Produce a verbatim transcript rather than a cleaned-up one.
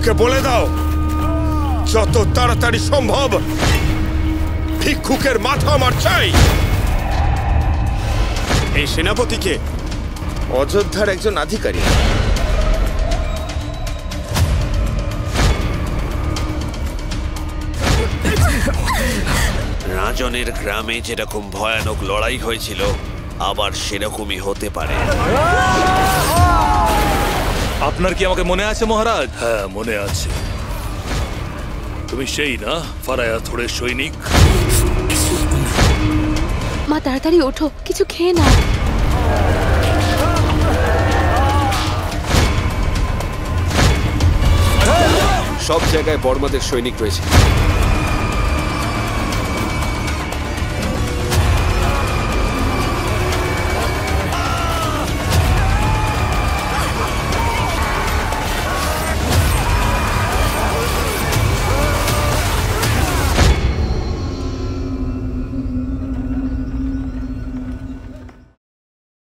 ওকে বলে দাও যত তাড়াতাড়ি সম্ভব ভিক্ষুকের মাথা আমার চাই। এই সেনাপতিকে অযোধ্যার একজন আধিকারিক। রাজনের গ্রামে যেরকম ভয়ানক লড়াই হয়েছিল আবার সেরকমই হতে পারে। আপনার কি আমাকে মনে আছে মহারাজ? হ্যাঁ মনে আছে। তুমি সেই না ফারায়া থোড়ের সৈনিক? মা তাড়াতাড়ি ওঠো, কিছু খেয়ে না। সব জায়গায় বর্মাদের সৈনিক রয়েছে।